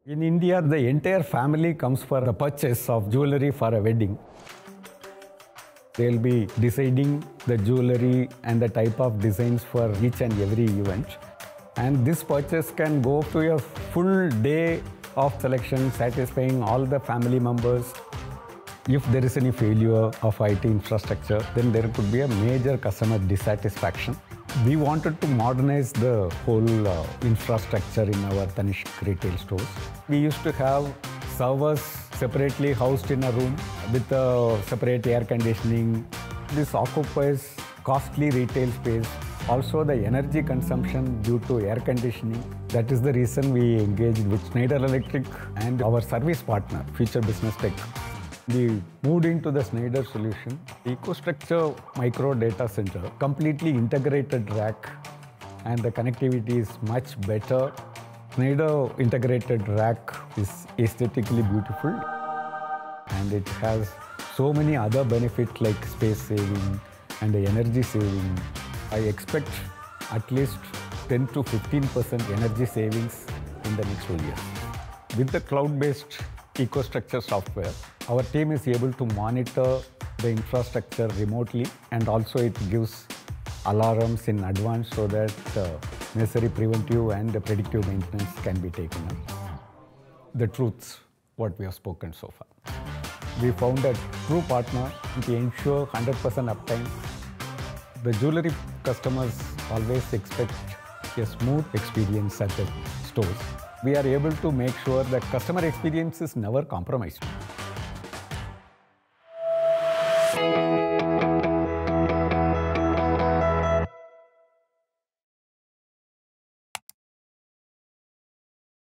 In India, the entire family comes for the purchase of jewelry for a wedding. They'll be deciding the jewelry and the type of designs for each and every event. And this purchase can go to a full day of selection, satisfying all the family members. If there is any failure of IT infrastructure, then there could be a major customer dissatisfaction. We wanted to modernize the whole infrastructure in our Tanishq retail stores. We used to have servers separately housed in a room with separate air conditioning. This occupies costly retail space. Also the energy consumption due to air conditioning. That is the reason we engaged with Schneider Electric and our service partner, Future Business Tech. We moved into the Schneider solution, EcoStruxure micro data center, completely integrated rack, and the connectivity is much better. Schneider integrated rack is aesthetically beautiful, and it has so many other benefits like space saving and energy saving. I expect at least 10 to 15% energy savings in the next 2 years. With the cloud-based EcoStruxure software, our team is able to monitor the infrastructure remotely, and also it gives alarms in advance so that necessary preventive and predictive maintenance can be taken up. The truths, what we have spoken so far. We found a true partner to ensure 100% uptime. The jewelry customers always expect a smooth experience at the stores. We are able to make sure that customer experience is never compromised.